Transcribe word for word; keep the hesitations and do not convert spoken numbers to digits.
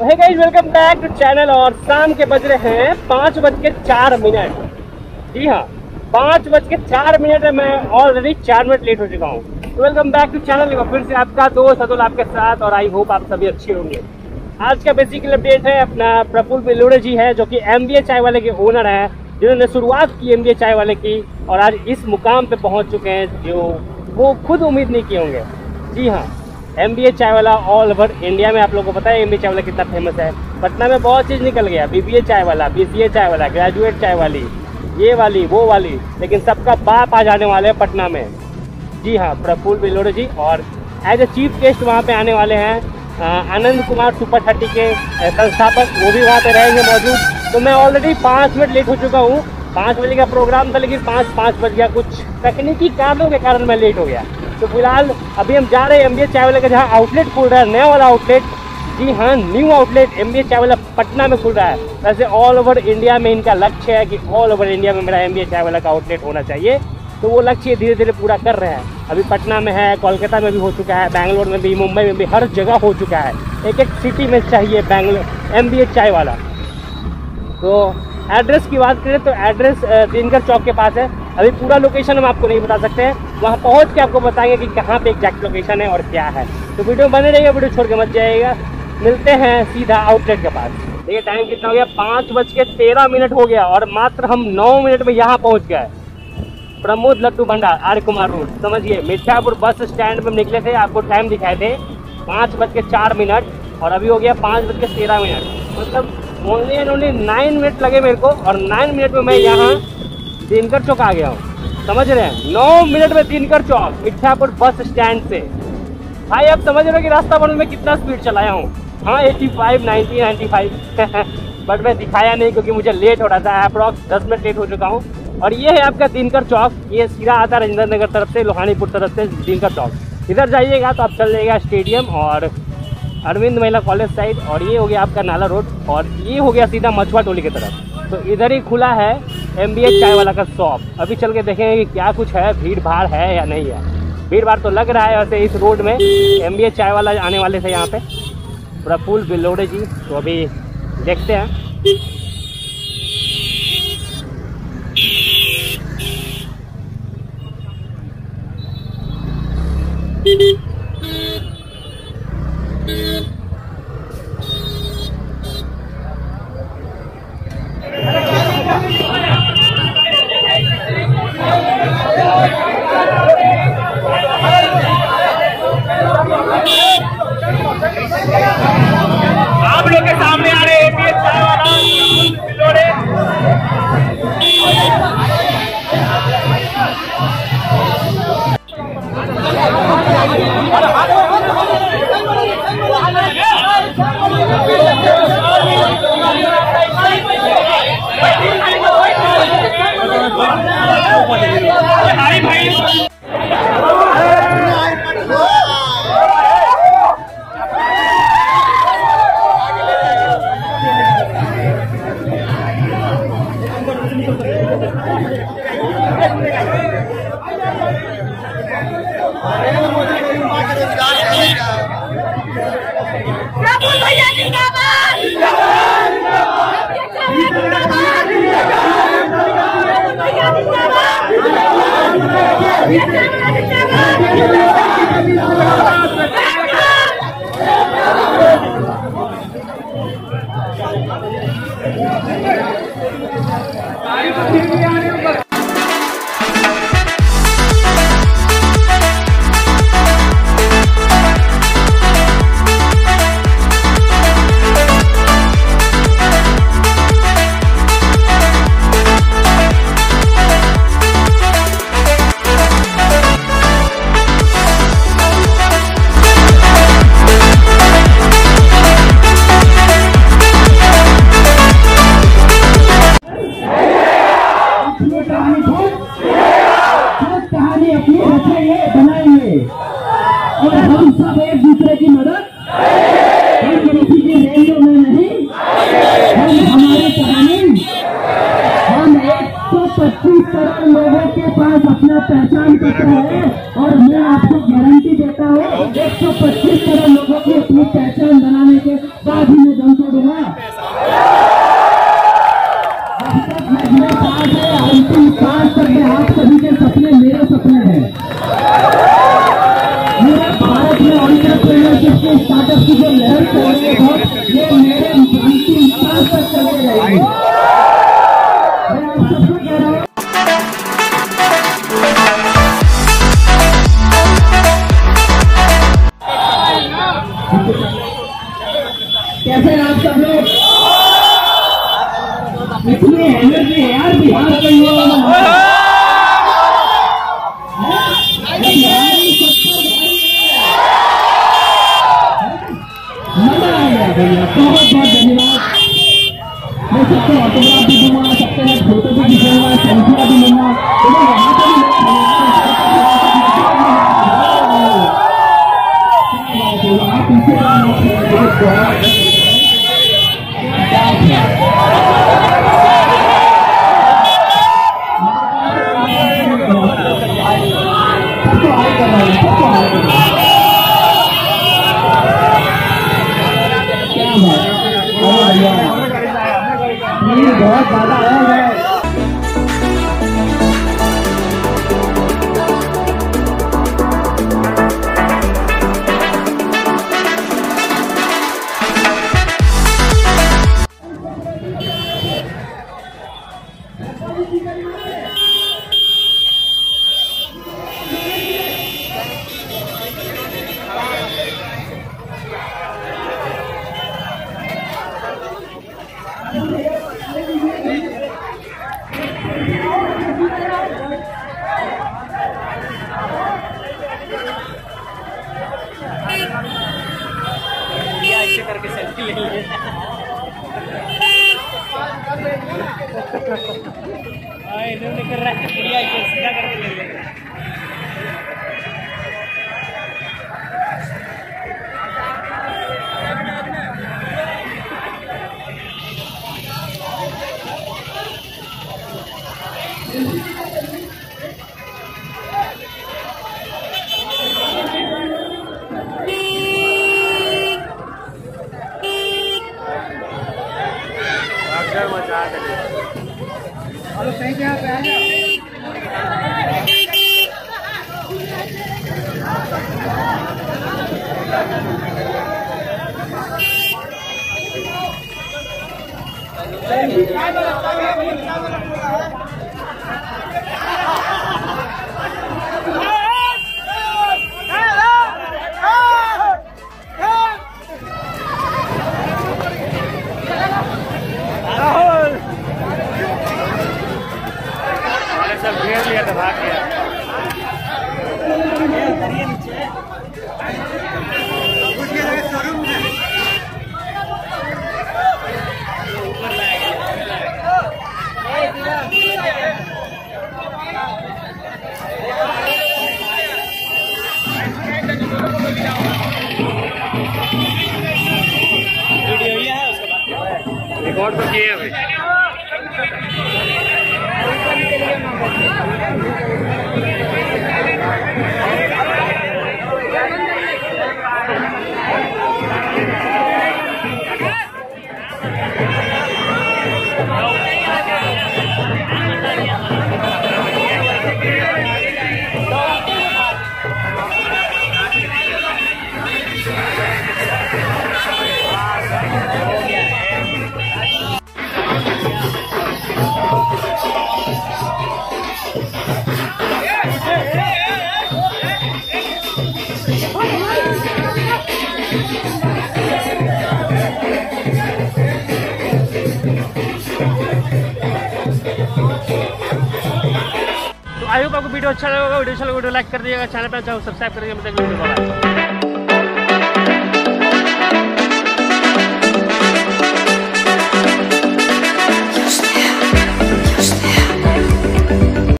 Hey guys, welcome back to channel. और शाम के बज रहे हैं पाँच बज के चार मिनट। जी हाँ, पाँच बज के चार मिनट है। मैं ऑलरेडी चार मिनट लेट हो चुका हूँ। तो वेलकम बैक टू चैनल। फिर से आपका दोस्त अतुल आपके साथ, और आई होप आप सभी अच्छे होंगे। आज का बेसिकली अपडेट है अपना प्रफुल्ल बिलोड़े जी है, जो कि एमबीए चाय वाले के ओनर हैं, जिन्होंने शुरुआत की एमबीए चाय वाले की, और आज इस मुकाम पे पहुंच चुके हैं जो वो खुद उम्मीद नहीं किए होंगे। जी हाँ, एमबीए चाय वाला ऑल ओवर इंडिया में, आप लोगों को पता है एमबीए चाय वाला कितना फेमस है। पटना में बहुत चीज़ निकल गया, बीबीए चाय वाला, बीसीए चाय वाला, ग्रेजुएट चाय वाली, ये वाली वो वाली, लेकिन सबका बाप आ जाने वाले हैं पटना में। जी हाँ, प्रफुल्ल बिलोड़े जी, और एज ए चीफ गेस्ट वहाँ पे आने वाले हैं आनंद कुमार सुपर थर्टी के संस्थापक, वो भी वहाँ पे रहेंगे मौजूद। तो मैं ऑलरेडी पाँच मिनट लेट हो चुका हूँ। पाँच बजे का प्रोग्राम था, लेकिन पाँच पाँच बज गया, कुछ तकनीकी कारणों के कारण मैं लेट हो गया। तो फिलहाल अभी हम जा रहे हैं एमबीए चाय वाले का जहाँ आउटलेट खुल रहा है, नया वाला आउटलेट। जी हाँ, न्यू आउटलेट एमबीए चाय वाला पटना में खुल रहा है। वैसे ऑल ओवर इंडिया में इनका लक्ष्य है कि ऑल ओवर इंडिया में मेरा एमबीए चाय वाला का आउटलेट होना चाहिए। तो वो लक्ष्य धीरे धीरे पूरा कर रहे हैं। अभी पटना में है, कोलकाता में भी हो चुका है, बैंगलोर में भी, मुंबई में भी, हर जगह हो चुका है। एक एक सिटी में चाहिए बैंगलोर एमबीए चाय वाला। तो एड्रेस की बात करें तो एड्रेस दिनकर चौक के पास है। अभी पूरा लोकेशन हम आपको नहीं बता सकते हैं, वहाँ पहुँच के आपको बताएंगे कि कहाँ पे एग्जैक्ट लोकेशन है और क्या है। तो वीडियो बने रहिएगा, वीडियो छोड़ के मत जाइएगा। मिलते हैं सीधा आउटलेट के पास। देखिए टाइम कितना हो गया, पाँच बज के तेरह मिनट हो गया, और मात्र हम नौ मिनट में यहाँ पहुँच गए। प्रमोद लड्डू भंडार, आर्य कुमार रोड, समझिए मिर्जापुर बस स्टैंड में निकले थे। आपको टाइम दिखाए थे पाँच बज के चार मिनट, और अभी हो गया पाँच बज के तेरह मिनट। मतलब only and only nine minute लगे मेरे को, और नाइन मिनट में मैं यहाँ दिनकर चौक आ गया हूँ। समझ रहे हैं, नौ मिनट में दिनकर चौक मिर्जापुर बस स्टैंड से। भाई अब समझ रहे हो कि रास्ता बनने में कितना स्पीड चलाया हूँ। हाँ, eighty five, ninety, ninety five but मैं दिखाया नहीं क्योंकि मुझे लेट हो रहा था। अप्रॉक्स दस मिनट लेट हो चुका हूँ। और ये है आपका दिनकर चौक। ये सीधा आता है रजिंद्र नगर तरफ से, लोहानीपुर तरफ से दिनकर चौक। इधर जाइएगा तो आप चल जाइएगा स्टेडियम और अरविंद महिला कॉलेज साइड, और ये हो गया आपका नाला रोड, और ये हो गया सीधा मछुआ टोली की तरफ। तो इधर ही खुला है एमबीए चाय वाला का शॉप। अभी चल के देखेंगे कि क्या कुछ है, भीड़ भाड़ है या नहीं है। भीड़ भाड़ तो लग रहा है वैसे इस रोड में। एमबीए चाय वाला आने वाले थे यहाँ पे, प्रफुल्ल बिलोड़े जी। तो अभी देखते हैं। आप लोग के सामने आ रहे एमबीए चाय वाला बिलोड़े। और हम सब एक दूसरे की मदद, हम किसी की रेडियो में नहीं, हम हमारी कहानी, हम एक सौ पच्चीस करोड़ लोगों के पास अपना पहचान पत्र है। और मैं आपको गारंटी देता हूँ एक सौ पच्चीस करोड़ लोगों की अपनी पहचान बनाने के बाद ही मैं एंटरप्रेन्योरशिप के स्टार्टअप की जो लहर चल रही है ये मेरे अंतिम सांस तक चले रहेगी। मैं आप सबको कह रहा हूँ कैसे आप सब लोग इतनी एनर्जी है यार बिहार के युवाओं में। मजा आ गया भैया, बहुत बहुत धन्यवाद। मैं सबको ऑटोग्राफ भी दूंगा, सबके साथ फोटो भी खिंचाऊंगा, सेल्फियां भी लूंगा। वहाँ पर भी आप पीछे बहुत ज्यादा हो गए। करके सेल्फी ले लिए। हाँ इन्होंने कर रहा है बढ़िया सीधा करके ले लिया। हेलो सही क्या पे आ जाओ। सब घेर लिया था, भाग गया। वीडियो ही है उसके बाद रिकॉर्ड तो किए भाई। आई होप आपको वीडियो अच्छा लगा होगा। वीडियो अच्छा लगा वीडियो लाइक कर दीजिएगा, चैनल पर अच्छा सब्सक्राइब करिएगा।